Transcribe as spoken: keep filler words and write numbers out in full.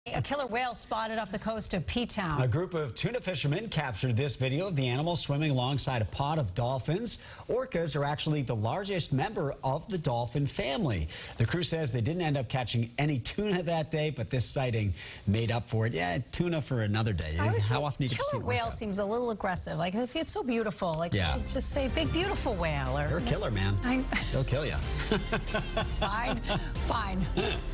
A killer whale spotted off the coast of P-Town. A group of tuna fishermen captured this video of the animal swimming alongside a pod of dolphins. Orcas are actually the largest member of the dolphin family. The crew says they didn't end up catching any tuna that day, but this sighting made up for it. Yeah, tuna for another day. How often do you get to see killer whale orca? seems a little aggressive. Like, if it's so beautiful, like, Yeah. you should just say big, beautiful whale. Or, They're a killer, man. I'm, They'll kill you. fine, fine.